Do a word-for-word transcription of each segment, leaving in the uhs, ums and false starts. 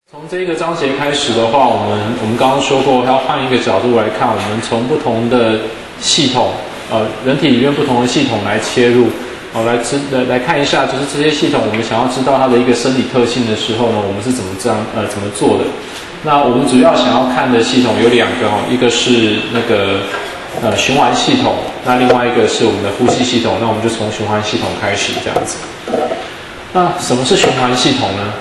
从这个章节开始的话，我们我们刚刚说过，要换一个角度来看，我们从不同的系统，呃，人体里面不同的系统来切入，哦，来知来来看一下，就是这些系统，我们想要知道它的一个生理特性的时候呢，我们是怎么这样呃怎么做的？那我们主要想要看的系统有两个哦，一个是那个呃循环系统，那另外一个是我们的呼吸系统。那我们就从循环系统开始这样子。那什么是循环系统呢？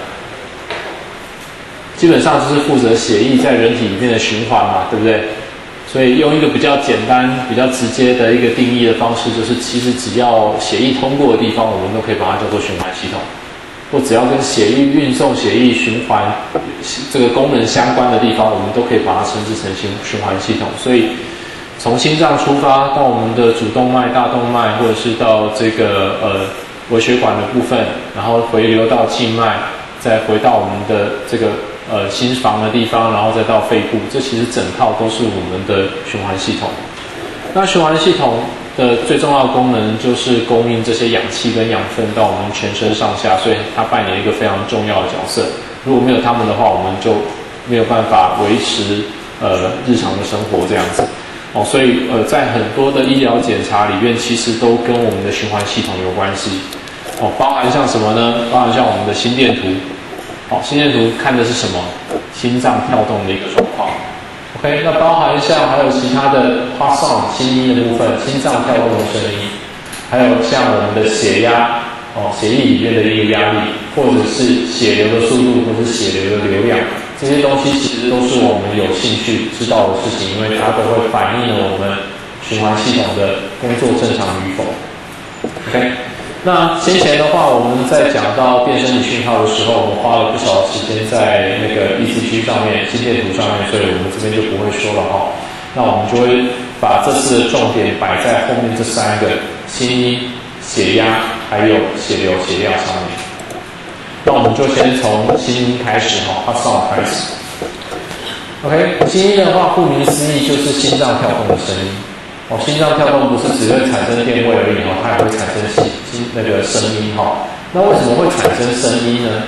基本上就是负责血液在人体里面的循环嘛，对不对？所以用一个比较简单、比较直接的一个定义的方式，就是其实只要血液通过的地方，我们都可以把它叫做循环系统；或只要跟血液运送、血液循环这个功能相关的地方，我们都可以把它称之成循循环系统。所以从心脏出发到我们的主动脉、大动脉，或者是到这个呃微血管的部分，然后回流到静脉，再回到我们的这个呃心房的地方，然后再到肺部，这其实整套都是我们的循环系统。那循环系统的最重要的功能就是供应这些氧气跟养分到我们全身上下，所以它扮演一个非常重要的角色。如果没有它们的话，我们就没有办法维持呃日常的生活这样子。哦，所以呃在很多的医疗检查里面，其实都跟我们的循环系统有关系。哦，包含像什么呢？包含像我们的心电图。好，心电图看的是什么？心脏跳动的一个状况。OK， 那包含像还有其他的 heart sound 心音的部分，心脏跳动的声音，还有像我们的血压，哦，血液里面的一个压力，或者是血流的速度，或者是血流的流量，这些东西其实都是我们有兴趣知道的事情，因为它都会反映了我们循环系统的工作正常与否。OK。那先前的话，我们在讲到电生理讯号的时候，我们花了不少时间在那个 E C G 上面、心电图上面，所以我们这边就不会说了哈。那我们就会把这次的重点摆在后面这三个心音、血压还有血流、血量上面。那我们就先从心音开始哈 ，heart sound 开始。OK， 心音的话，顾名思义就是心脏跳动的声音。哦，心脏跳动不是只会产生电位而已哦，它也会产生心心那个声音哈、哦。那为什么会产生声音呢？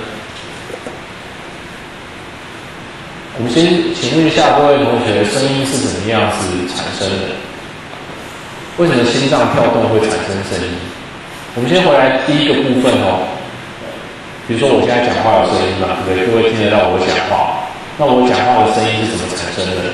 我们先请问一下各位同学，声音是怎么样子产生的？为什么心脏跳动会产生声音？我们先回来第一个部分哦。比如说我现在讲话有声音嘛，对不对？各位听得到我讲话，那我讲话的声音是怎么产生的？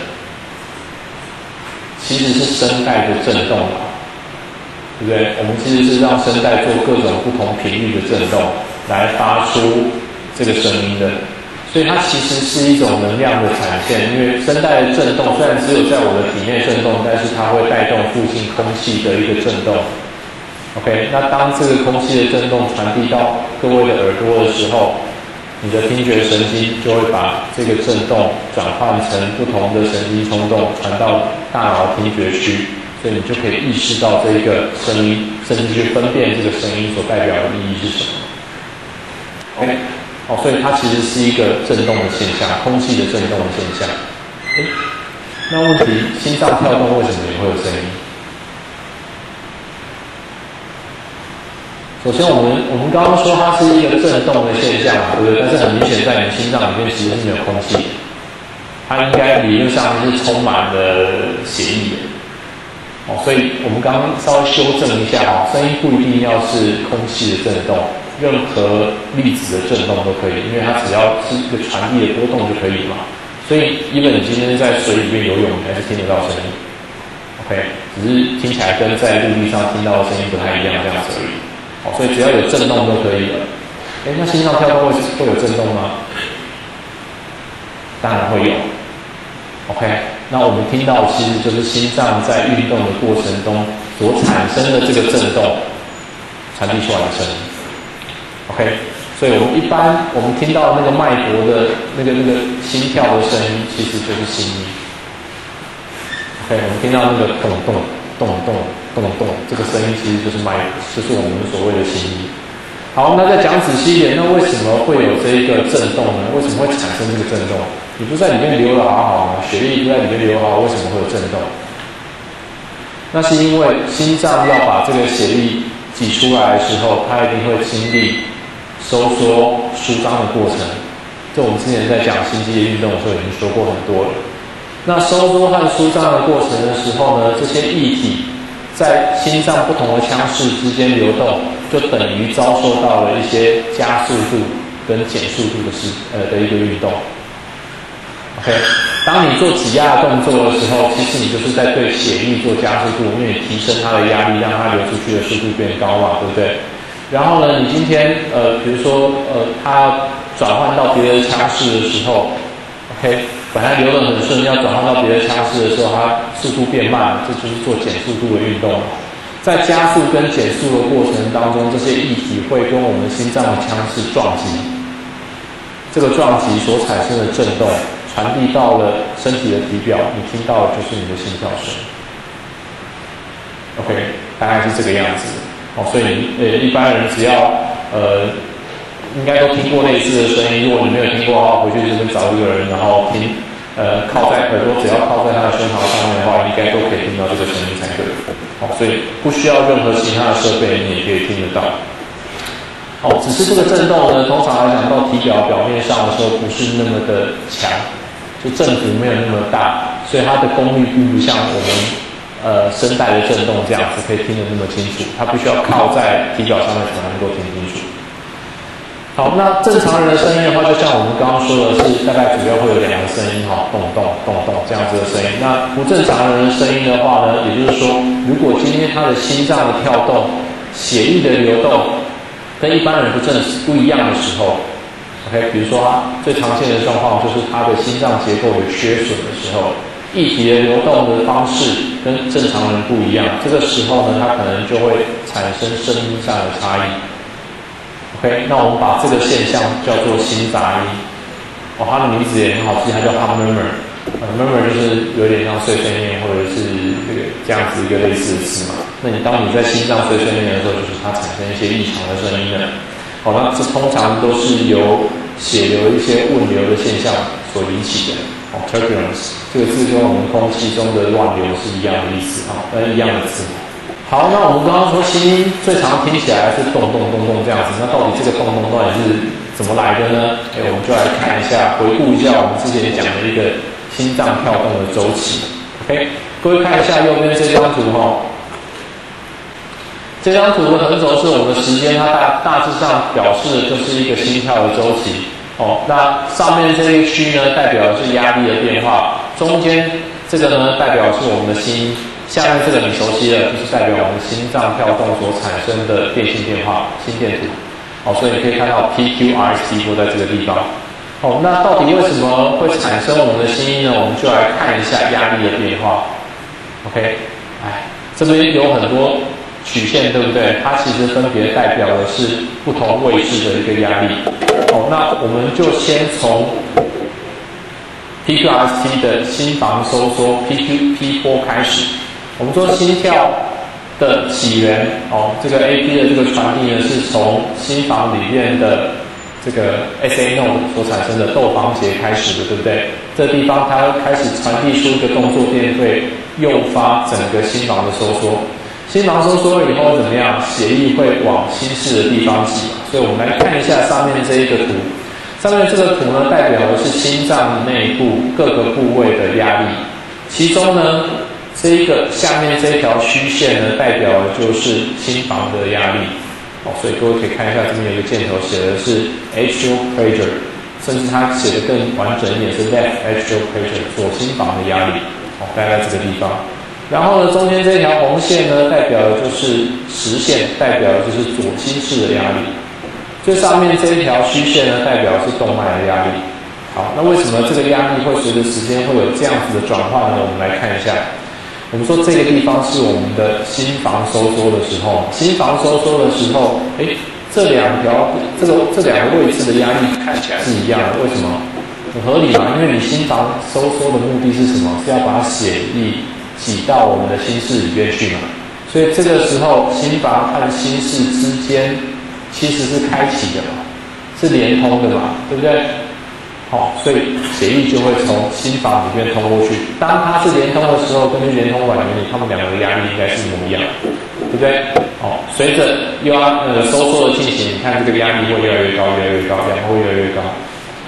其实是声带的振动嘛，对不对？我们其实是让声带做各种不同频率的振动，来发出这个声音的。所以它其实是一种能量的产现，因为声带的振动虽然只有在我的体内振动，但是它会带动附近空气的一个振动。OK， 那当这个空气的振动传递到各位的耳朵的时候，你的听觉神经就会把这个振动转换成不同的神经冲动，传到大脑听觉区，所以你就可以意识到这个声音，甚至去分辨这个声音所代表的意义是什么。OK， 哦，所以它其实是一个振动的现象，空气的振动的现象。诶，那问题，心脏跳动为什么也会有声音？首先，我们我们刚刚说它是一个振动的现象，对不对？但是很明显，在你心脏里面其实是没有空气的，它应该理论上是充满了血液的。哦，所以我们刚刚稍微修正一下哦，声音不一定要是空气的振动，任何粒子的振动都可以，因为它只要是一个传递的波动就可以嘛。所以，因为你今天在水里面游泳，你还是听得到声音。OK， 只是听起来跟在陆地上听到的声音不太一样，这样子而已。哦，所以只要有振动都可以了。哎，那心脏跳动会会有振动吗？当然会有。OK， 那我们听到其实就是心脏在运动的过程中所产生的这个振动传递出来的声音。OK， 所以我们一般我们听到那个脉搏的那个那个心跳的声音，其实就是心音。OK， 我们听到那个咚咚咚咚咚咚，这个声音其实就是脉，就是我们所谓的心音。好，那再讲仔细一点，那为什么会有这一个震动呢？为什么会产生这个震动？你不是在里面流得好好吗？血液不在里面流好，为什么会有震动？那是因为心脏要把这个血液挤出来的时候，它一定会经历收缩、舒张的过程。 这我们之前在讲心肌的运动的时候已经说过很多了。那收缩和舒张的过程的时候呢，这些液体在心脏不同的腔室之间流动，就等于遭受到了一些加速度跟减速度的是呃的一个运动。OK， 当你做挤压的动作的时候，其实你就是在对血液做加速度，因为你提升它的压力，让它流出去的速度变高嘛，对不对？然后呢，你今天呃，比如说呃，它转换到别的腔室的时候 ，OK， 本来流得很顺，要转换到别的腔室的时候，它速度变慢，这就是做减速度的运动。在加速跟减速的过程当中，这些液体会跟我们心脏的腔室撞击，这个撞击所产生的震动传递到了身体的体表，你听到的就是你的心跳声。OK， 大概是这个样子。哦，所以呃，一般人只要呃，应该都听过类似的声音。如果你没有听过的话，回去这边找一个人，然后听，呃，靠在耳朵，只要靠在他的胸膛上面的话，应该都可以听到这个声音才对。哦，所以不需要任何其他的设备，你也可以听得到。哦，只是这个震动呢，通常来讲到体表表面上的时候，不是那么的强，就振幅没有那么大，所以它的功率并不像我们呃声带的震动这样子可以听得那么清楚，它必须要靠在体表上面才能够听清楚。好，那正常人的声音的话，就像我们刚刚说的是，大概主要会有两个声音哈，咚咚咚咚这样子的声音。那不正常人的声音的话呢，也就是说，如果今天他的心脏的跳动、血液的流动跟一般人不正不一样的时候 ，OK， 比如说他最常见的状况就是他的心脏结构有缺损的时候，液体的流动的方式跟正常人不一样，这个时候呢，他可能就会产生声音上的差异。OK， 那我们把这个现象叫做心杂音。哦，它的名字也很好记，它叫 hum murmur。呃 murmur 就是有点像碎碎念或者是这个这样子一个类似的词嘛。那你当你在心脏碎碎念的时候，就是它产生一些异常的声音了。好，那这通常都是由血流一些问流的现象所引起的。哦 turbulence 这个字跟我们空气中的乱流是一样的意思啊，呃一样的字。好，那我们刚刚说心最常听起来是咚咚咚咚这样子，那到底这个咚咚到底是怎么来的呢？哎，我们就来看一下，回顾一下我们之前讲的一个心脏跳动的周期。OK， 各位看一下右边这张图哈、哦，这张图的横轴是我们的时间，它大大致上表示的就是一个心跳的周期。哦，那上面这一区呢，代表的是压力的变化，中间这个呢，代表是我们的心。下面这个你熟悉了，就是代表我们心脏跳动所产生的电性变化，心电图。好，所以你可以看到 P Q R S 都在这个地方。好，那到底为什么会产生我们的心音呢？我们就来看一下压力的变化。OK， 哎，这边有很多曲线，对不对？它其实分别代表的是不同位置的一个压力。好，那我们就先从P Q R S T 的心房收缩 P Q P 波开始。我们说心跳的起源哦，这个 A P 的这个传递呢，是从心房里面的这个 S A node 所产生的窦房结开始的，对不对？这个地方它开始传递出一个动作电位，诱发整个心房的收缩。心房收缩以后怎么样？血液会往心室的地方挤。所以我们来看一下上面这一个图。上面这个图呢，代表的是心脏内部各个部位的压力，其中呢。这一个下面这一条虚线呢，代表的就是心房的压力。好，所以各位可以看一下，这边有一个箭头写的是 atrial pressure， 甚至它写的更完整一点是 left atrial pressure， 左心房的压力。好，大概在这个地方。然后呢，中间这条红线呢，代表的就是实线，代表的就是左心室的压力。最上面这一条虚线呢，代表是动脉的压力。好，那为什么这个压力会随着时间会有这样子的转换呢？我们来看一下。我们说这个地方是我们的心房收缩的时候，心房收缩的时候，哎，这两条这个这两个位置的压力看起来是一样的，为什么？很合理嘛，因为你心房收缩的目的是什么？是要把血液挤到我们的心室里面去嘛。所以这个时候心房和心室之间其实是开启的嘛，是连通的嘛，对不对？好，所以血液就会从心房里面通过去。当它是连通的时候，根据连通管原理，它们两个的压力应该是一模一样，对不对？好，随着压呃收缩的进行，你看这个压力会越来越高，越来越高，两个会越来越高。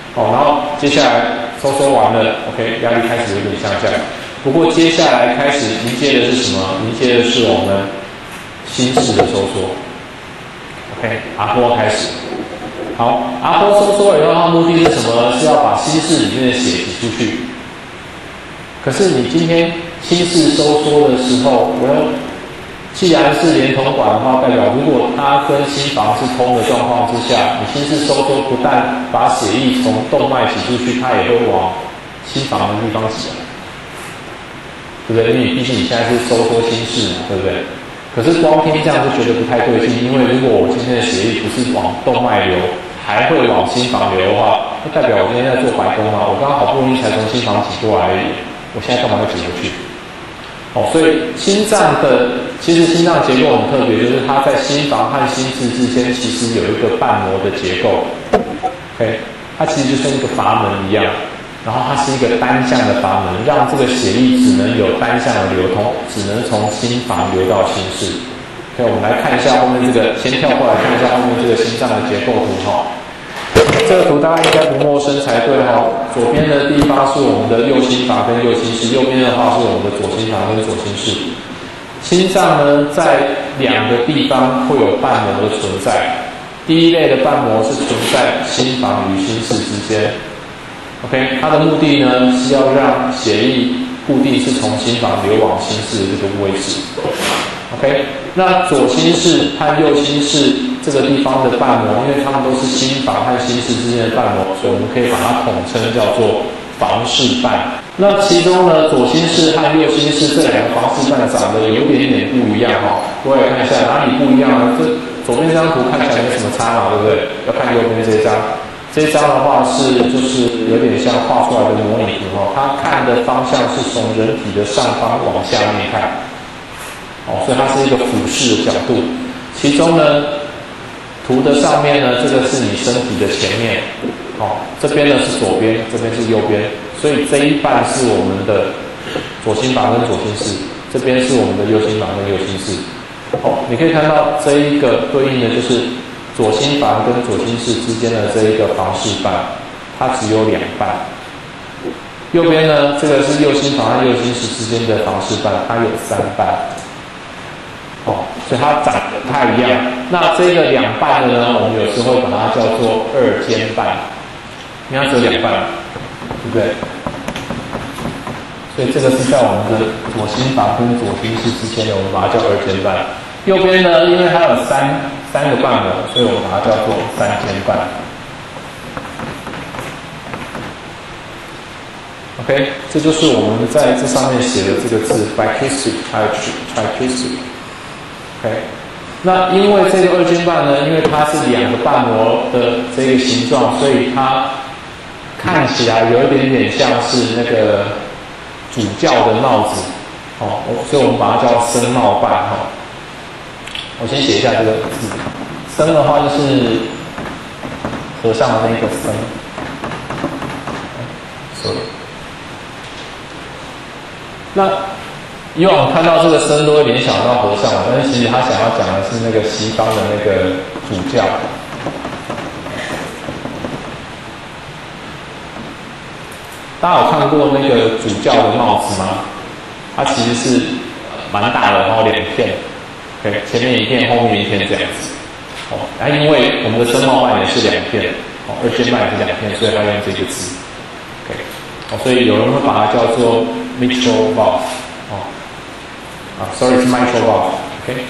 哦，然后接下来收缩完了 ，OK， 压力开始有点下降。不过接下来开始迎接的是什么？迎接的是我们心室的收缩。OK， R 波开始。好 ，R 波收缩了以后，它目的是什么？是要把心室里面的血挤出去。可是你今天心室收缩的时候，我要既然是连通管的话，代表如果它跟心房是通的状况之下，你心室收缩不但把血液从动脉挤出去，它也会往心房的地方挤，对不对？因为毕竟你现在是收缩心室，对不对？可是光听这样就觉得不太对劲，因为如果我今天的血液不是往动脉流，还会往心房流的话，那代表我今天在做白工啊，我刚刚好不容易才从心房挤过来而已，我现在干嘛要挤回去？哦，所以心脏的其实心脏结构很特别，就是它在心房和心室之间其实有一个瓣膜的结构 ，OK， 它其实就像一个阀门一样，然后它是一个单向的阀门，让这个血液只能有单向的流通，只能从心房流到心室。OK， 我们来看一下后面这个，先跳过来看一下后面这个心脏的结构图哈。这个图大家应该不陌生才对哈。左边的地方是我们的右心房跟右心室，右边的话是我们的左心房跟左心室。心脏呢，在两个地方会有瓣膜的存在。第一类的瓣膜是存在心房与心室之间。OK， 它的目的呢是要让血液固定是从心房流往心室的这个位置。OK， 那左心室和右心室这个地方的瓣膜，因为它们都是心房和心室之间的瓣膜，所以我们可以把它统称叫做房室瓣。那其中呢，左心室和右心室这两个房室瓣长得有点点不一样哈。各位看一下哪里不一样呢？这左边这张图看起来没什么差嘛，对不对？要看右边这一张。这一张的话是就是有点像画出来的模拟图哈，它看的方向是从人体的上方往下面看。哦，所以它是一个俯视的角度。其中呢，图的上面呢，这个是你身体的前面，哦，这边呢是左边，这边是右边，所以这一半是我们的左心房跟左心室，这边是我们的右心房跟右心室。哦，你可以看到这一个对应的就是左心房跟左心室之间的这一个房室瓣，它只有两瓣。右边呢，这个是右心房和右心室之间的房室瓣，它有三瓣。哦，所以它长得不太一样。那这个两瓣的呢，我们有时候会把它叫做二尖瓣，因为它只有两瓣，对不对？所以这个是在我们的左心房跟左心室之间的，我们把它叫二尖瓣。右边呢，因为它有三三个瓣膜，所以我们把它叫做三尖瓣。OK， 这就是我们在这上面写的这个字 bicuspid 还有 tricuspid。OK， 那因为这个二尖瓣呢，因为它是两个瓣膜的这个形状，所以它看起来有一点点像是那个主教的帽子，哦，所以我们把它叫僧帽瓣哈。我先写一下这个字，僧的话就是和尚的那个僧，所以那。以往看到这个僧都会联想到和尚，但是其实他想要讲的是那个西方的那个主教。大家有看过那个主教的帽子吗？它其实是蛮大的，然后两片 ，OK， 前面一片，后面一片这样子。哦，然后因为我们的僧帽瓣也是两片，哦，二尖瓣也是两片，所以它用这个字 ，OK， 哦，所以有人会把它叫做 mitral valve， 哦。啊 ，sorry 是 mitral valve，OK。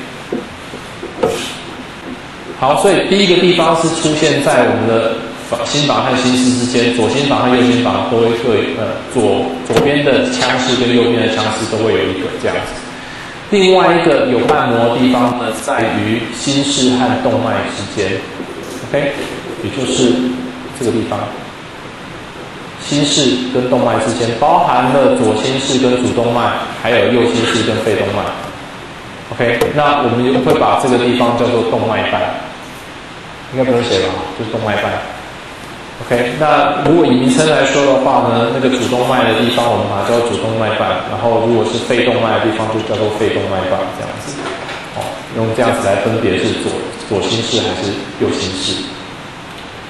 好，所以第一个地方是出现在我们的心房和心室之间，左心房和右心房都会各呃左左边的腔室跟右边的腔室都会有一个这样子。另外一个有瓣膜的地方呢，在于心室和动脉之间 ，OK， 也就是这个地方。心室跟动脉之间包含了左心室跟主动脉，还有右心室跟肺动脉。OK， 那我们会把这个地方叫做动脉瓣，应该不用写吧？就是动脉瓣。OK， 那如果以名称来说的话呢，那个主动脉的地方我们把它叫主动脉瓣，然后如果是肺动脉的地方就叫做肺动脉瓣，这样子。哦，用这样子来分别是左左心室还是右心室。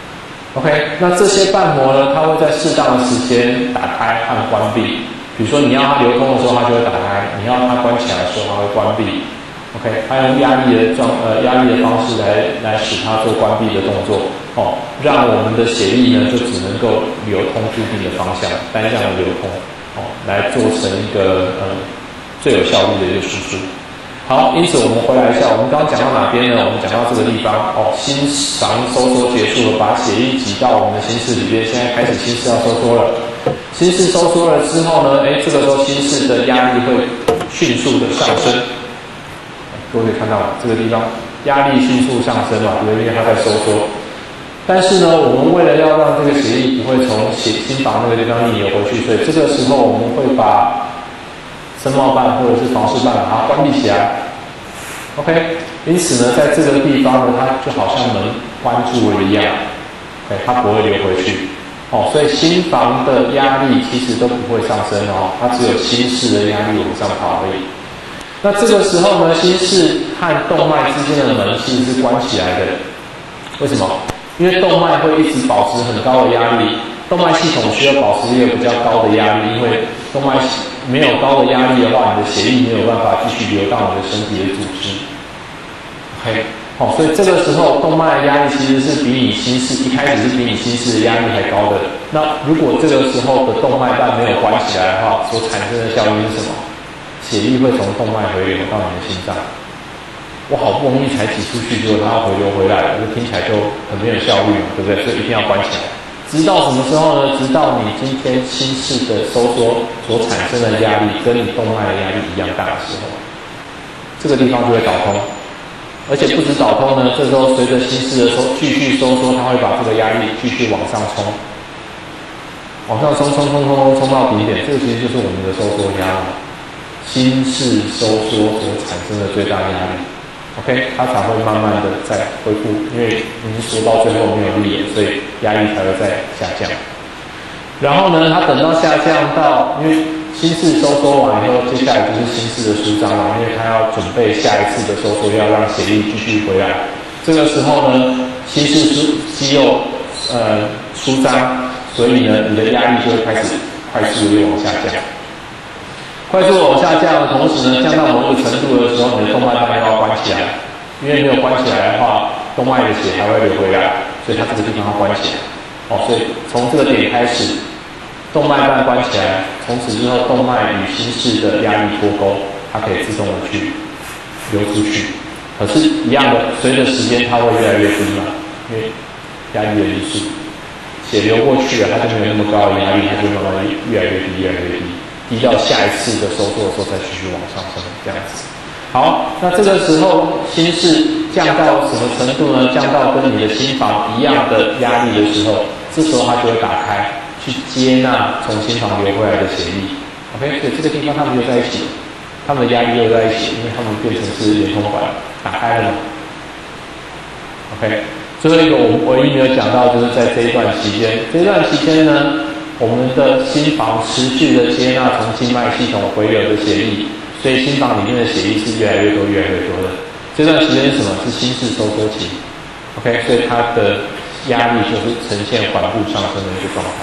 OK， 那这些瓣膜呢，它会在适当的时间打开和关闭。比如说你要它流通的时候，它就会打开；你要它关起来的时候，它会关闭。OK， 它用压力的状呃压力的方式来来使它做关闭的动作，哦，让我们的血液呢就只能够流通固定的方向，单向的流通，哦，来做成一个呃最有效率的一个输出。好，因此我们回来一下，我们刚刚讲到哪边呢？我们讲到这个地方，哦，心房收缩结束了，把血液挤到我们的心室里边，现在开始心室要收缩了。心室收缩了之后呢，哎，这个时候心室的压力会迅速的上升。各位可以看到这个地方压力迅速上升嘛，因为它在收缩。但是呢，我们为了要让这个血液不会从血心房那个地方逆流回去，所以这个时候我们会把深帽瓣或者是房室瓣把它关闭起来。OK， 因此呢，在这个地方呢，它就好像门关住了一样，哎，它不会流回去。哦，所以心房的压力其实都不会上升哦，它只有心室的压力往上跑而已。那这个时候呢，心室和动脉之间的门其实是关起来的。为什么？因为动脉会一直保持很高的压力，动脉系统需要保持一个比较高的压力，因为动脉没有高的压力的话，你的血液没有办法继续流到你的身体的组织。OK， 哦，所以这个时候动脉的压力其实是比你心室一开始是比你心室的压力还高的。那如果这个时候的动脉瓣没有关起来的话，所产生的效应是什么？血液会从动脉回流到你的心脏，我好不容易才挤出去，结果它要回流回来了，这听起来就很没有效率嘛，对不对？所以一定要关起来。直到什么时候呢？直到你今天心室的收缩所产生的压力跟你动脉的压力一样大的时候，这个地方就会导通。而且不止导通呢，这时候随着心室的收继续收缩，它会把这个压力继续往上冲，往上冲冲冲冲冲冲到顶点，这个其实就是我们的收缩压力。心室收缩所产生的最大压力 ，OK， 它才会慢慢的再恢复，因为已经缩到最后没有力了，所以压力才会再下降。然后呢，它等到下降到，因为心室收缩完以后，接下来就是心室的舒张了，因为它要准备下一次的收缩，要让血液继续回来。这个时候呢，心室舒肌肉呃舒张，所以呢，你的压力就会开始快速的往下降。快速往下降的同时呢，降到某一个程度的时候，你的动脉瓣要关起来，因为没有关起来的话，动脉的血还会流回来，所以它这个地方要关起来。哦，所以从这个点开始，动脉瓣关起来，从此之后，动脉与心室的压力脱钩，它可以自动的去流出去。可是，一样的，随着时间它会越来越低嘛，因为压力的因素，血流过去了，它就没有那么高的压力，它就慢慢越来越低，越来越低。低到下一次的收缩的时候再继续往上升，这样子。好，那这个时候心室降到什么程度呢？降到跟你的心房一样的压力的时候，这时候它就会打开，去接纳从心房流回来的血液。OK， 所以这个地方它们又在一起，它们的压力又在一起，因为它们变成是连通管打开了嘛。OK， 最后一个我们唯一没有讲到，就是在这一段期间，这一段期间呢。我们的心房持续的接纳从静脉系统回流的血液，所以心房里面的血液是越来越多、越来越多的。这段时间是什么？是心室收缩期。OK， 所以它的压力就是呈现缓步上升的一个状态。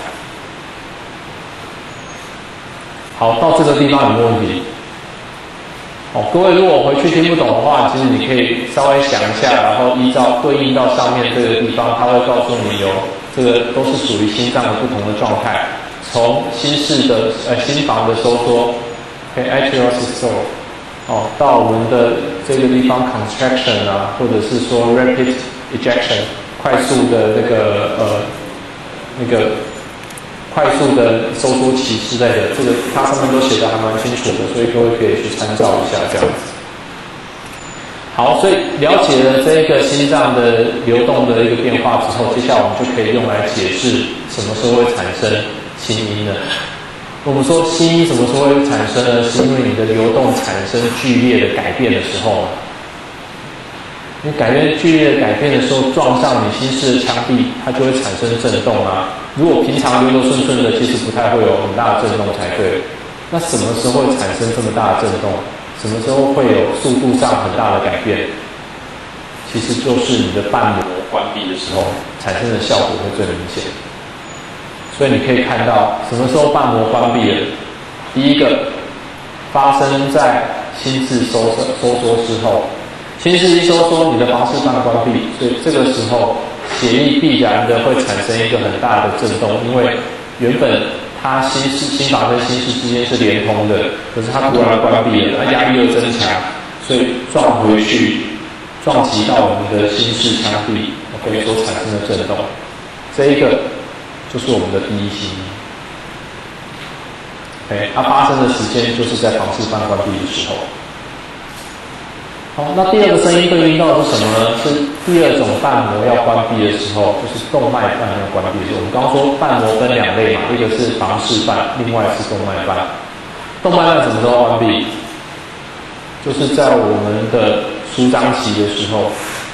好，到这个地方有没有问题？哦，各位如果回去听不懂的话，其实你可以稍微想一下，然后依照对应到上面这个地方，它会告诉你有。这个都是属于心脏的不同的状态，从心室的呃心房的收缩 ，OK，atrial systole， 哦，到我们的这个地方 contraction 啊，或者是说 rapid ejection， 快速的那个呃那个快速的收缩期之类的，这个它上面都写的还蛮清楚的，所以各位可以去参照一下这样子。好，所以了解了这个心脏的流动的一个变化之后，接下来我们就可以用来解释什么时候会产生心音呢？我们说心音什么时候会产生呢？是因为你的流动产生剧烈的改变的时候嘛。你改变剧烈的改变的时候，撞上你心室的腔壁，它就会产生震动啊。如果平常流流顺顺的，其实不太会有很大的震动才对。那什么时候会产生这么大的震动？什么时候会有速度上很大的改变？ 其实就是你的瓣膜关闭的时候产生的效果会最明显。所以你可以看到，什么时候瓣膜关闭了？第一个发生在心室收缩收缩之后，心室一收缩，你的房室瓣关闭，所以这个时候血液必然的会产生一个很大的震动，因为原本它心室心房跟心室之间是连通的，可是它突然关闭了，它压力又增强，所以撞回去，撞击到我们的心室腔壁 ，OK 所产生的震动，这一个就是我们的第一心音。OK， 它发生的时间就是在房室瓣关闭的时候。好，那第二个声音对应到的是什么呢？是第二种瓣膜要关闭的时候，就是动脉瓣要关闭的时候。我们刚刚说瓣膜分两类嘛，一个是房室瓣，另外是动脉瓣。动脉瓣什么时候关闭？就是在我们的舒张期的时候，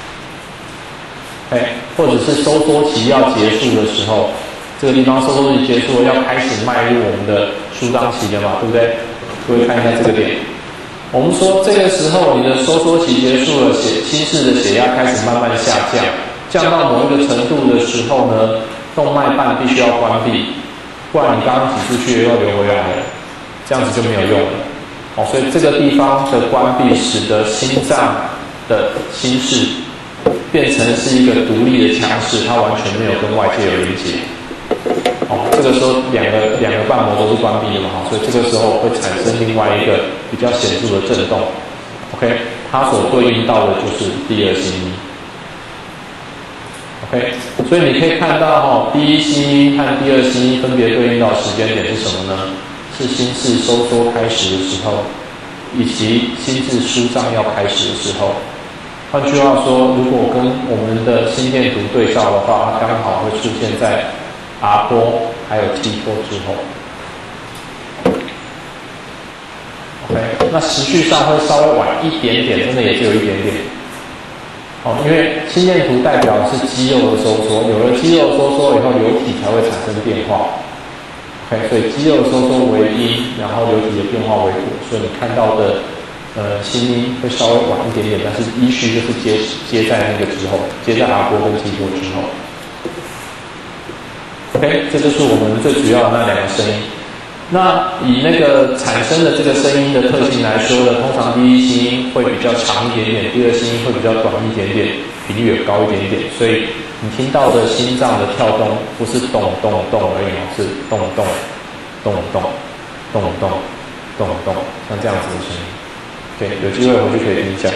哎，或者是收缩期要结束的时候，这个地方收缩期结束了，要开始迈入我们的舒张期了嘛，对不对？各位看一下这个点。我们说这个时候你的收缩期结束了，血心室的血压开始慢慢下降，降到某一个程度的时候呢，动脉瓣必须要关闭，不然你刚刚挤出去又要流回来了，这样子就没有用了。哦，所以这个地方的关闭使得心脏的心室变成是一个独立的腔室，它完全没有跟外界有连接。哦，这个时候两个两个瓣膜都是关闭的嘛，所以这个时候会产生另外一个比较显著的震动。OK， 它所对应到的就是第二心音。OK， 所以你可以看到哈、哦，第一心音和第二心音分别对应到的时间点是什么呢？是心室收缩开始的时候，以及心室舒张要开始的时候。换句话说，如果跟我们的心电图对照的话，它刚好会出现在 R 波还有 T 波之后。OK， 那时序上会稍微晚一点点，真的也只有一点点。哦，因为心电图代表的是肌肉的收缩，有了肌肉收缩以后，流体才会产生变化。OK， 所以肌肉收缩为因，然后流体的变化为果，所以你看到的呃心音会稍微晚一点点，但是依序就是接接在那个之后，接在 R 波跟 T 波之后。OK， 这就是我们最主要的那两个声音。那以那个产生的这个声音的特性来说呢，通常第一心音会比较长一点点，第二心音会比较短一点点，频率也高一点点，所以你听到的心脏的跳动不是咚咚咚而已，是咚咚咚咚咚咚咚咚，像这样子的声音。对，有机会回去可以听一下。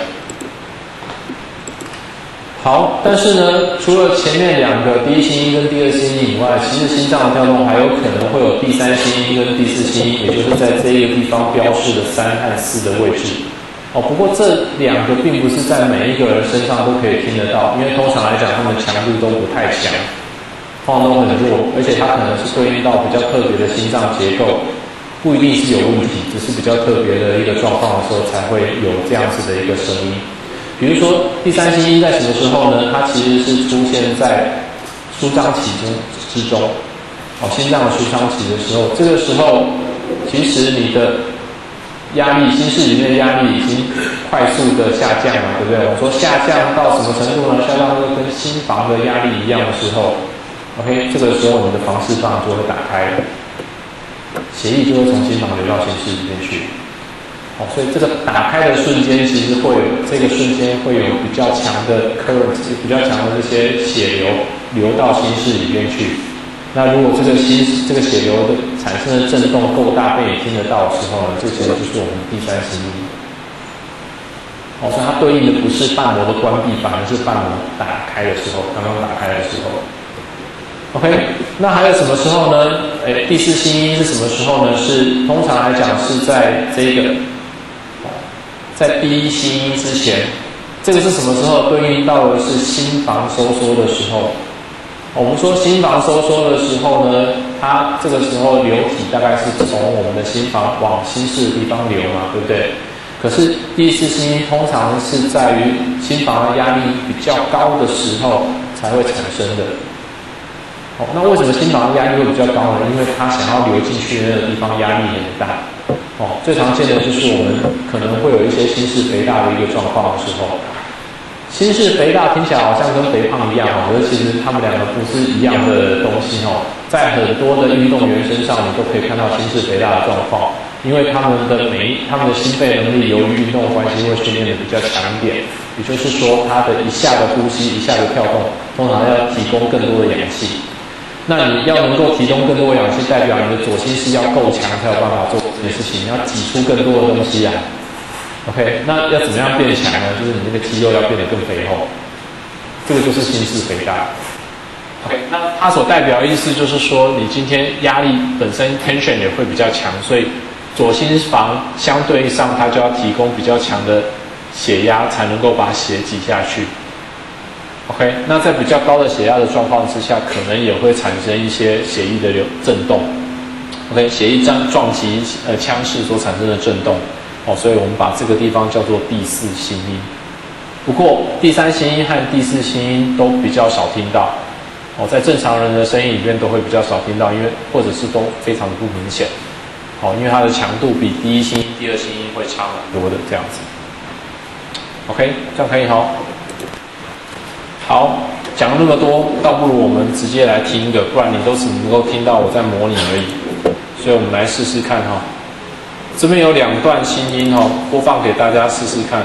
好，但是呢，除了前面两个第一心音跟第二心音以外，其实心脏的跳动还有可能会有第三心音跟第四心音，也就是在这一个地方标示的三和四的位置。哦，不过这两个并不是在每一个人身上都可以听得到，因为通常来讲，它们强度都不太强，通常都很弱，而且它可能是对应到比较特别的心脏结构，不一定是有问题，只是比较特别的一个状况的时候才会有这样子的一个声音。比如说第三心音在什么时候呢？它其实是出现在舒张期中之中，哦，心脏的舒张期的时候，这个时候其实你的压力，心室里面的压力已经快速的下降了，对不对？我说下降到什么程度呢？下降到跟心房的压力一样的时候 ，OK， 这个时候你的房室瓣就会打开了，血液就会从心房流到心室里面去。哦，所以这个打开的瞬间，其实会有这个瞬间会有比较强的 current， 比较强的这些血流流到心室里面去。那如果这个心这个血流的产生的震动够大，被你听得到的时候呢，这其实就是我们第三心音。哦，所以它对应的不是瓣膜的关闭，反而是瓣膜打开的时候，刚刚打开的时候。OK， 那还有什么时候呢？哎，第四心音是什么时候呢？是通常来讲是在这个。在第一心音之前，这个是什么时候？对应到的是心房收缩的时候。我们说心房收缩的时候呢，它这个时候流体大概是从我们的心房往心室的地方流嘛，对不对？可是第一次心音通常是在于心房的压力比较高的时候才会产生的。哦，那为什么心房的压力会比较高呢？因为它想要流进去的那个地方压力很大。哦，最常见的就是我们可能会有一些心室肥大的一个状况的时候， 心室肥大听起来好像跟肥胖一样哦，可是其实它们两个不是一样的东西哦。在很多的运动员身上，你都可以看到心室肥大的状况，因为他们的每他们的心肺能力由于运动关系会训练的比较强一点，也就是说，他的一下的呼吸、一下的跳动，通常要提供更多的氧气。那你要能够提供更多的氧气，代表你的左心室要够强，才有办法做这件事情，你要挤出更多的东西啊。OK， 那要怎么样变强呢？就是你这个肌肉要变得更肥厚，这个就是心室肥大。OK， 那它所代表的意思就是说，你今天压力本身 tension 也会比较强，所以左心房相对上它就要提供比较强的血压，才能够把血挤下去。OK， 那在比较高的血压的状况之下，可能也会产生一些血液的流震动。OK， 血液撞撞击呃腔室所产生的震动。哦，所以我们把这个地方叫做第四心音。不过第三心音和第四心音都比较少听到。哦，在正常人的声音里面都会比较少听到，因为或者是都非常的不明显。哦，因为它的强度比第一心音、第二心音会差很多的这样子。OK， 这样可以哈。好，讲了那么多，倒不如我们直接来听一个，不然你都只能够听到我在模拟而已。所以我们来试试看哈。这边有两段心音哦，播放给大家试试看。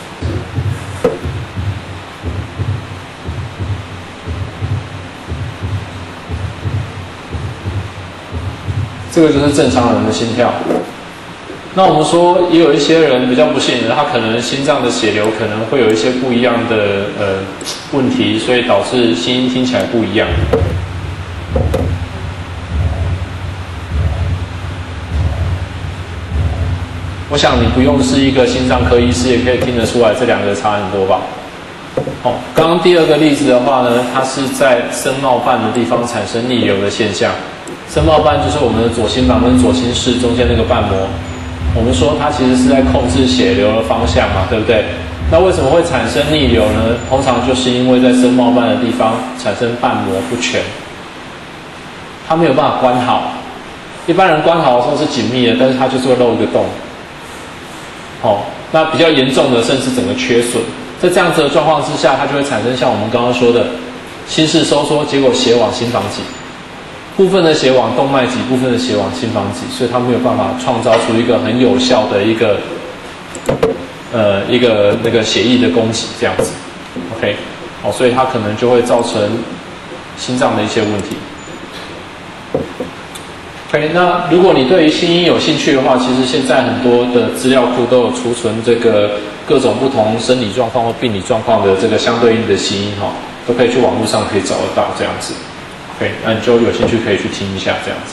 这个就是正常人的心跳。那我们说，也有一些人比较不幸的，他可能心脏的血流可能会有一些不一样的呃问题，所以导致心音听起来不一样。我想你不用是一个心脏科医师，也可以听得出来这两个差很多吧。哦，刚刚第二个例子的话呢，它是在深茂瓣的地方产生逆流的现象。深茂瓣就是我们的左心房跟左心室中间那个瓣膜。我们说它其实是在控制血流的方向嘛，对不对？那为什么会产生逆流呢？通常就是因为在深茂瓣的地方产生瓣膜不全，它没有办法关好。一般人关好的时候是紧密的，但是它就是会漏一个洞。哦，那比较严重的甚至整个缺损，在这样子的状况之下，它就会产生像我们刚刚说的心室收缩，结果血往心房挤，部分的血往动脉挤，部分的血往心房挤，所以它没有办法创造出一个很有效的一个呃一个那个血液的供给这样子。OK， 哦，所以它可能就会造成心脏的一些问题。OK， 那如果你对于心音有兴趣的话，其实现在很多的资料库都有储存这个各种不同生理状况或病理状况的这个相对应的心音哈，都可以去网络上可以找得到这样子。OK， 那你就有兴趣可以去听一下这样子。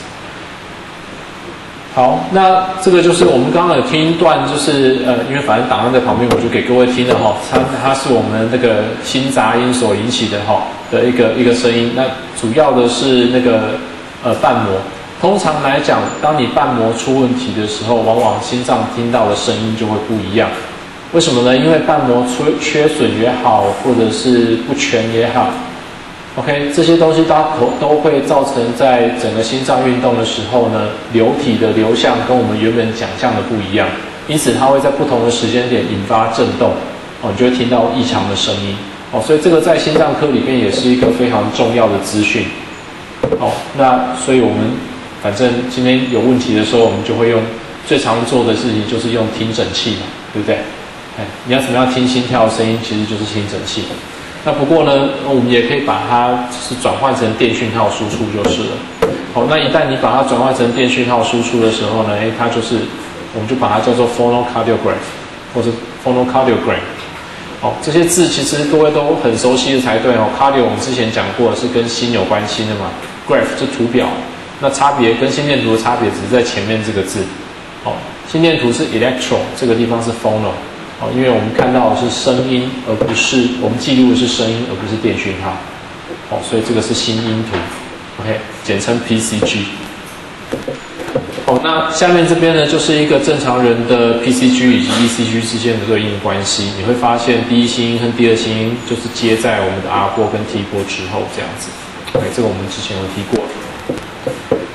好，那这个就是我们刚刚有听一段，就是呃，因为反正档案在旁边，我就给各位听了哈。它它是我们那个心杂音所引起的哈的一个一个声音。那主要的是那个呃瓣膜。通常来讲，当你瓣膜出问题的时候，往往心脏听到的声音就会不一样。为什么呢？因为瓣膜缺缺损也好，或者是不全也好 ，OK， 这些东西它都都会造成在整个心脏运动的时候呢，流体的流向跟我们原本想象的不一样，因此它会在不同的时间点引发震动，哦，你就会听到异常的声音，哦，所以这个在心脏科里面也是一个非常重要的资讯，哦，那所以我们。反正今天有问题的时候，我们就会用最常做的事情就是用听诊器嘛，对不对？哎，你要怎么样听心跳的声音，其实就是听诊器。那不过呢，我们也可以把它是转换成电讯号输出就是了。好，那一旦你把它转换成电讯号输出的时候呢，哎，它就是我们就把它叫做 phonocardiograph 或者 phonocardiogram。哦，这些字其实各位都很熟悉的才对哦。cardio 我们之前讲过是跟心有关系的嘛 ，graph 是图表。那差别跟心电图的差别只是在前面这个字，哦，心电图是 electro， 这个地方是 phono， 哦，因为我们看到的是声音，而不是我们记录的是声音，而不是电讯号，哦，所以这个是心音图 ，OK， 简称 P C G。哦，那下面这边呢，就是一个正常人的 P C G 以及 E C G 之间的对应关系，你会发现第一心音和第二心音就是接在我们的 R 波跟 T 波之后这样子，OK， 这个我们之前有提过。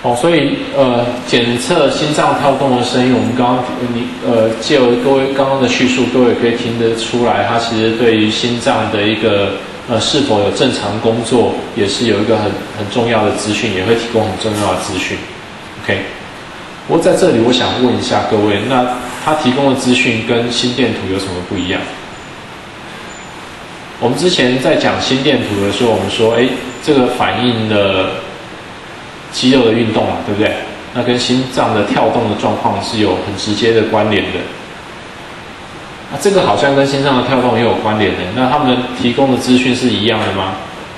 哦，所以呃，检测心脏跳动的声音，我们刚刚你呃，借由各位刚刚的叙述，各位可以听得出来，它其实对于心脏的一个呃是否有正常工作，也是有一个很很重要的资讯，也会提供很重要的资讯。OK， 不过在这里我想问一下各位，那它提供的资讯跟心电图有什么不一样？我们之前在讲心电图的时候，我们说，哎，这个反映了肌肉的运动啊，对不对？那跟心脏的跳动的状况是有很直接的关联的。那这个好像跟心脏的跳动也有关联的。那他们提供的资讯是一样的吗？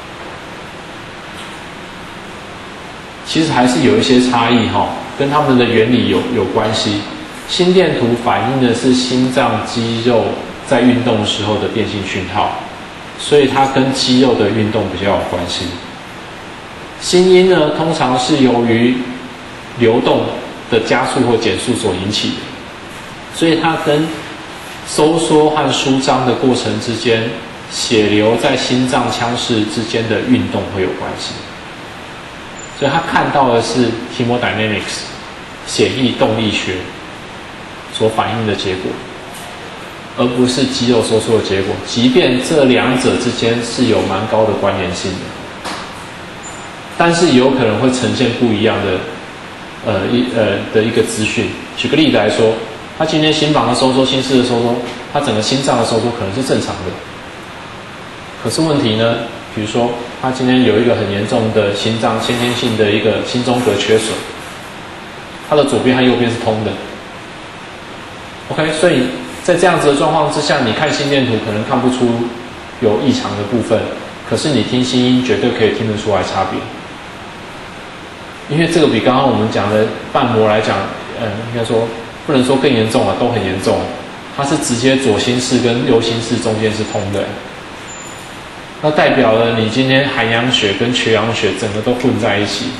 其实还是有一些差异哈，跟他们的原理有有关系。心电图反映的是心脏肌肉在运动的时候的电信讯号，所以它跟肌肉的运动比较有关系。心音呢，通常是由于流动的加速或减速所引起的，所以它跟收缩和舒张的过程之间，血流在心脏腔室之间的运动会有关系。所以他看到的是 hemodynamics 血液动力学所反映的结果，而不是肌肉收缩的结果。即便这两者之间是有蛮高的关联性的，但是有可能会呈现不一样的呃一呃的一个资讯。举个例子来说，他今天心房的收缩、心室的收缩，他整个心脏的收缩可能是正常的，可是问题呢？比如说，他今天有一个很严重的心脏先天性的一个心中隔缺损，他的左边和右边是通的。OK， 所以在这样子的状况之下，你看心电图可能看不出有异常的部分，可是你听心音绝对可以听得出来差别。因为这个比刚刚我们讲的瓣膜来讲，嗯，应该说不能说更严重啊，都很严重。它是直接左心室跟右心室中间是通的。那代表了你今天含氧血跟缺氧血整个都混在一起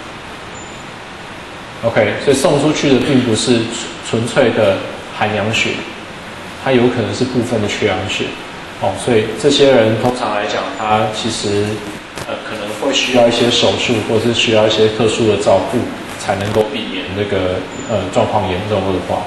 ，OK， 所以送出去的并不是纯粹的含氧血，它有可能是部分的缺氧血，哦，所以这些人通常来讲，他其实呃可能会需要一些手术，或是需要一些特殊的照顾，才能够避免这个呃状况严重恶化。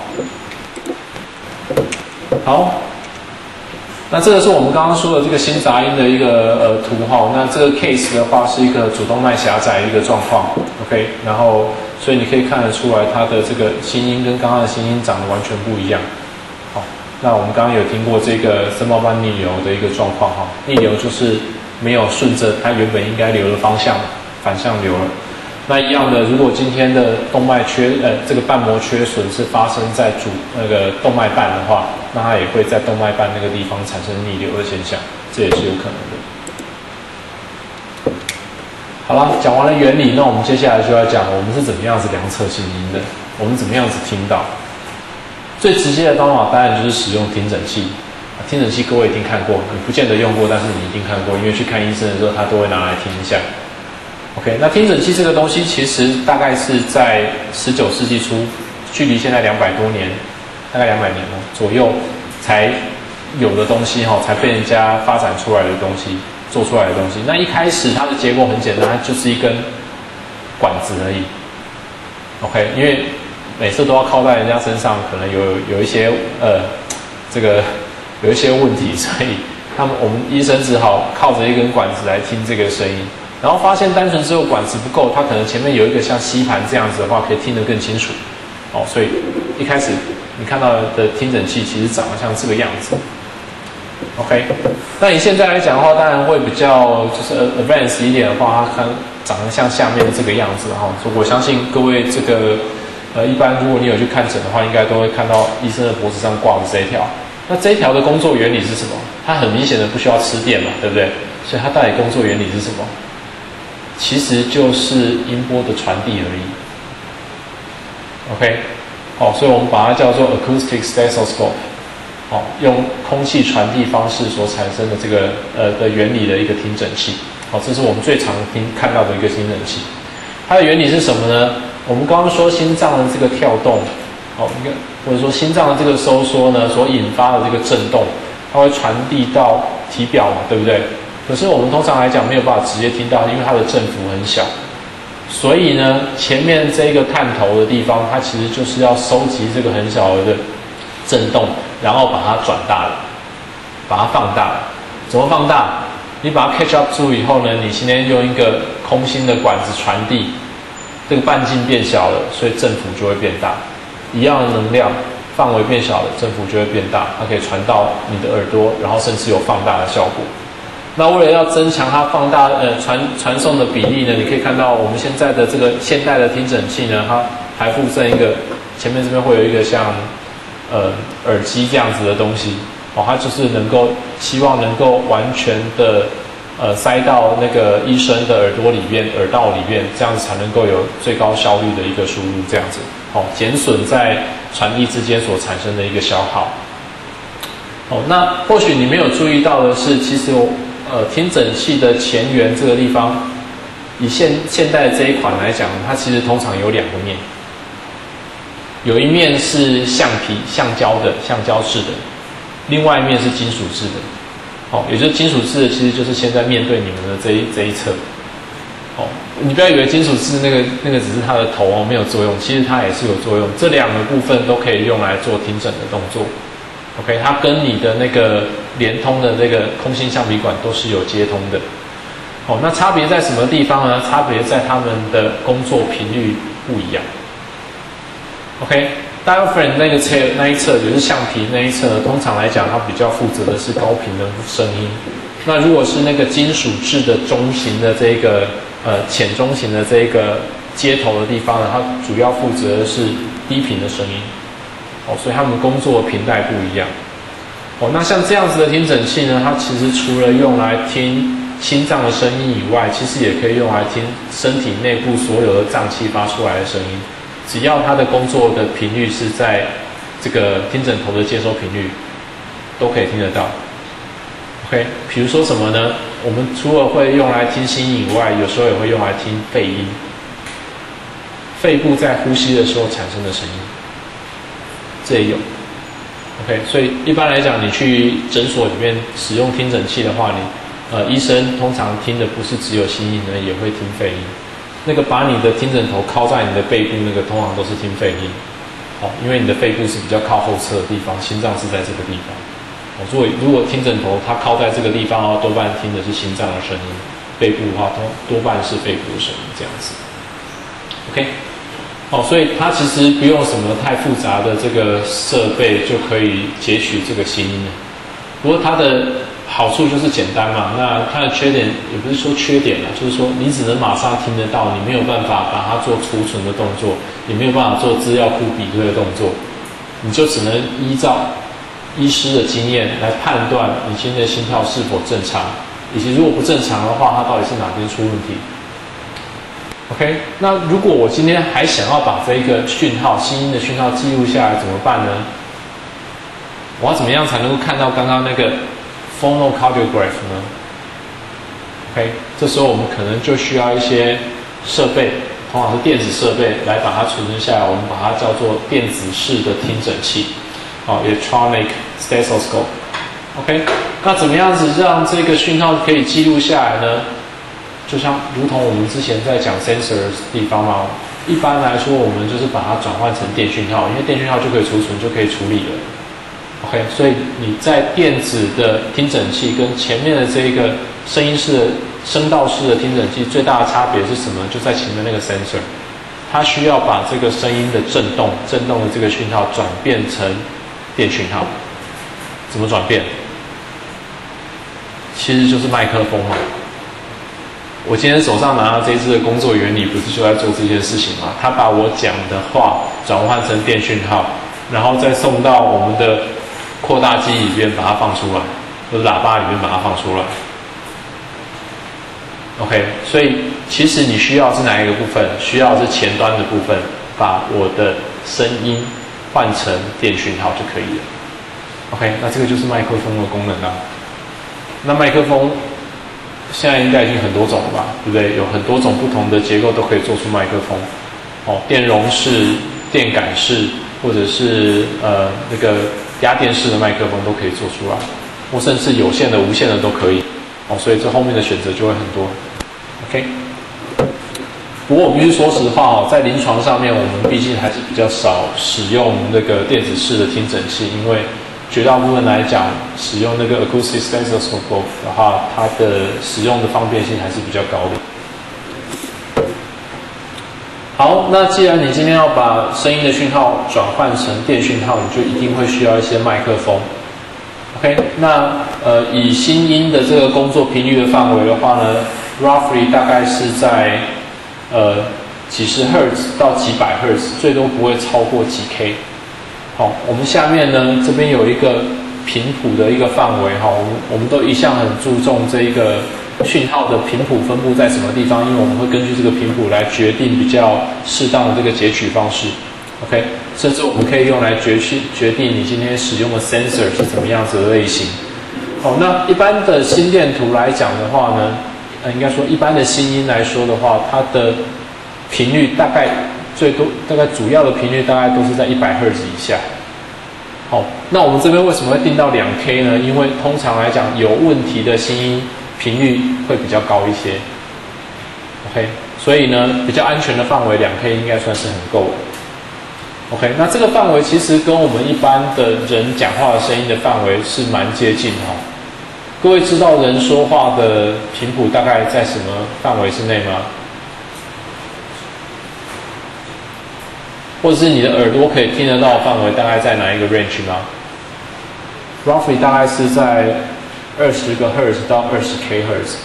好。那这个是我们刚刚说的这个心杂音的一个呃图号。那这个 case 的话是一个主动脉狭窄的一个状况 ，OK。然后，所以你可以看得出来，它的这个心音跟刚刚的心音长得完全不一样。好，那我们刚刚有听过这个深胞瓣逆流的一个状况哈，逆流就是没有顺着它原本应该流的方向反向流了。那一样的，如果今天的动脉缺呃这个瓣膜缺损是发生在主那个动脉瓣的话，那它也会在动脉瓣那个地方产生逆流的现象，这也是有可能的。好了，讲完了原理，那我们接下来就要讲我们是怎么样子量测心音的，我们怎么样子听到。最直接的方法当然就是使用听诊器。听诊器各位一定看过，你不见得用过，但是你一定看过，因为去看医生的时候他都会拿来听一下。OK， 那听诊器这个东西其实大概是在十九世纪初，距离现在两百多年，大概两百年左右才有的东西哈，才被人家发展出来的东西，做出来的东西。那一开始它的结构很简单，它就是一根管子而已。OK， 因为每次都要靠在人家身上，可能有有一些呃这个有一些问题，所以他们我们医生只好靠着一根管子来听这个声音。然后发现单纯只有管子不够，它可能前面有一个像吸盘这样子的话，可以听得更清楚。哦，所以一开始你看到的听诊器其实长得像这个样子。OK， 那你现在来讲的话，当然会比较就是 advanced 一点的话，它看长得像下面的这个样子哈。所以我相信各位这个呃，一般如果你有去看诊的话，应该都会看到医生的脖子上挂着这一条。那这一条的工作原理是什么？它很明显的不需要吃电嘛，对不对？所以它到底工作原理是什么？其实就是音波的传递而已 ，OK， 好，所以我们把它叫做 acoustic stethoscope， 好，用空气传递方式所产生的这个呃的原理的一个听诊器，好，这是我们最常听看到的一个听诊器。它的原理是什么呢？我们刚刚说心脏的这个跳动，好，一个或者说心脏的这个收缩呢所引发的这个震动，它会传递到体表嘛，对不对？可是我们通常来讲没有办法直接听到，因为它的振幅很小， 所以呢，前面这个探头的地方，它其实就是要收集这个很小的震动，然后把它转大了，把它放大。怎么放大？你把它 catch up 住以后呢，你今天用一个空心的管子传递，这个半径变小了，所以振幅就会变大。一样的能量，范围变小了，振幅就会变大，它可以传到你的耳朵，然后甚至有放大的效果。那为了要增强它放大呃传传送的比例呢，你可以看到我们现在的这个现代的听诊器呢，它还附赠一个前面这边会有一个像呃耳机这样子的东西哦，它就是能够希望能够完全的呃塞到那个医生的耳朵里面、耳道里面，这样子才能够有最高效率的一个输入，这样子哦，减损在传递之间所产生的一个消耗。哦，那或许你没有注意到的是，其实我。呃，听诊器的前缘这个地方，以现现代这一款来讲，它其实通常有两个面，有一面是橡皮、橡胶的、橡胶制的，另外一面是金属制的。哦，也就是金属制的，其实就是现在面对你们的这一这一侧。哦，你不要以为金属制那个那个只是它的头哦没有作用，其实它也是有作用。这两个部分都可以用来做听诊的动作。OK， 它跟你的那个连通的那个空心橡皮管都是有接通的。哦，那差别在什么地方呢？差别在它们的工作频率不一样。OK，diaphragm 那个侧那一侧，也就是橡皮那一侧呢，通常来讲，它比较负责的是高频的声音。那如果是那个金属制的中型的这个呃浅中型的这个接头的地方呢，它主要负责的是低频的声音。哦，所以他们工作的频带不一样。哦，那像这样子的听诊器呢，它其实除了用来听心脏的声音以外，其实也可以用来听身体内部所有的脏器发出来的声音。只要它的工作的频率是在这个听诊头的接收频率，都可以听得到。OK， 比如说什么呢？我们除了会用来听心音以外，有时候也会用来听肺音，肺部在呼吸的时候产生的声音。这也有 ，OK， 所以一般来讲，你去诊所里面使用听诊器的话，你呃医生通常听的不是只有心音呢，也会听肺音。那个把你的听诊头靠在你的背部，那个通常都是听肺音，哦，因为你的肺部是比较靠后侧的地方，心脏是在这个地方。哦，所以如果听诊头它靠在这个地方的话，多半听的是心脏的声音；背部的话，多多半是肺部的声音，这样子。OK。哦，所以它其实不用什么太复杂的这个设备就可以截取这个心音了。不过它的好处就是简单嘛，那它的缺点也不是说缺点啦，就是说你只能马上听得到，你没有办法把它做储存的动作，也没有办法做资料库比对的动作，你就只能依照医师的经验来判断你今天的心跳是否正常，以及如果不正常的话，它到底是哪边出问题。OK， 那如果我今天还想要把这一个讯号、心音的讯号记录下来，怎么办呢？我要怎么样才能够看到刚刚那个 phonocardiograph 呢 ？OK， 这时候我们可能就需要一些设备，通常是电子设备来把它储存下来，我们把它叫做电子式的听诊器，哦 ，electronic stethoscope。OK， 那怎么样子让这个讯号可以记录下来呢？就像如同我们之前在讲 sensor 的地方嘛，一般来说我们就是把它转换成电讯号，因为电讯号就可以储存，就可以处理了。OK， 所以你在电子的听诊器跟前面的这一个声音式的声道式的听诊器最大的差别是什么？就在前面那个 sensor， 它需要把这个声音的震动、震动的这个讯号转变成电讯号。怎么转变？其实就是麦克风嘛。我今天手上拿到这支的工作原理，不是就在做这件事情吗？他把我讲的话转换成电讯号，然后再送到我们的扩大机里边把它放出来，或者喇叭里面把它放出来。OK， 所以其实你需要是哪一个部分？需要是前端的部分，把我的声音换成电讯号就可以了。OK， 那这个就是麦克风的功能啦。那麦克风现在应该已经很多种了吧，对不对？有很多种不同的结构都可以做出麦克风，哦，电容式、电感式，或者是呃那个压电式的麦克风都可以做出来，或甚至有线的、无线的都可以，哦，所以这后面的选择就会很多。OK， 不过我必须说实话哦，在临床上面，我们毕竟还是比较少使用那个电子式的听诊器，因为绝大部分来讲，使用那个 acoustic stethoscope 的话，它的使用的方便性还是比较高的。好，那既然你今天要把声音的讯号转换成电讯号，你就一定会需要一些麦克风。OK， 那呃，以新音的这个工作频率的范围的话呢 ，roughly 大概是在呃几十赫兹到几百赫兹，最多不会超过几 K。好，我们下面呢这边有一个频谱的一个范围哈，我们我们都一向很注重这一个讯号的频谱分布在什么地方，因为我们会根据这个频谱来决定比较适当的这个截取方式。OK， 甚至我们可以用来决去决定你今天使用的 sensor 是怎么样子的类型。好，那一般的心电图来讲的话呢，呃，应该说一般的心音来说的话，它的频率大概最多，大概主要的频率大概都是在一百赫兹以下。好，那我们这边为什么会定到两 K 呢？因为通常来讲，有问题的心音频率会比较高一些。OK， 所以呢，比较安全的范围两 K 应该算是很够的。OK， 那这个范围其实跟我们一般的人讲话的声音的范围是蛮接近的哈。各位知道人说话的频谱大概在什么范围之内吗？或者是你的耳朵可以听得到的范围大概在哪一个 range 吗 ？Roughly 大概是在二十个赫兹到二十 K 赫兹。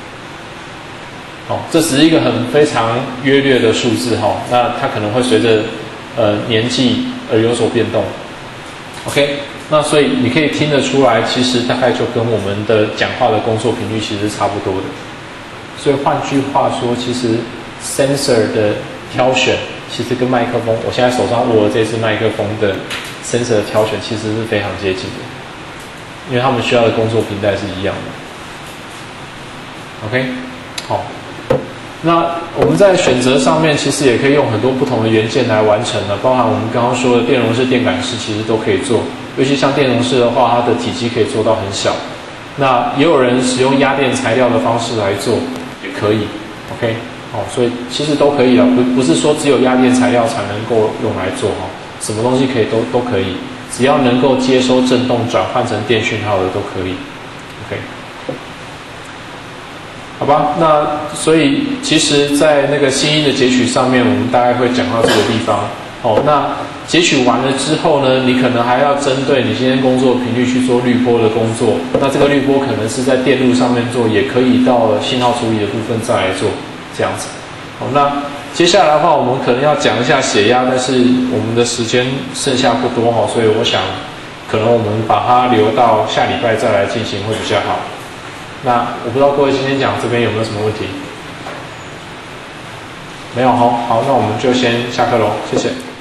好，这只是一个很非常约略的数字哈。那它可能会随着呃年纪而有所变动。OK， 那所以你可以听得出来，其实大概就跟我们的讲话的工作频率其实是差不多的。所以换句话说，其实 sensor 的挑选，其实跟麦克风，我现在手上握的这支麦克风的 sensor 的挑选，其实是非常接近的，因为他们需要的工作频带是一样的。OK， 好，那我们在选择上面，其实也可以用很多不同的元件来完成的，包含我们刚刚说的电容式、电感式，其实都可以做。尤其像电容式的话，它的体积可以做到很小。那也有人使用压电材料的方式来做，也可以。OK。哦，所以其实都可以了，不不是说只有压电材料才能够用来做哈，什么东西可以都都可以，只要能够接收振动转换成电讯号的都可以。OK， 好吧，那所以其实，在那个心音的截取上面，我们大概会讲到这个地方。哦，那截取完了之后呢，你可能还要针对你今天工作频率去做滤波的工作。那这个滤波可能是在电路上面做，也可以到信号处理的部分再来做。这样子，好，那接下来的话，我们可能要讲一下血压，但是我们的时间剩下不多哈，所以我想，可能我们把它留到下礼拜再来进行会比较好。那我不知道各位今天讲这边有没有什么问题？没有哈，好，那我们就先下课喽，谢谢。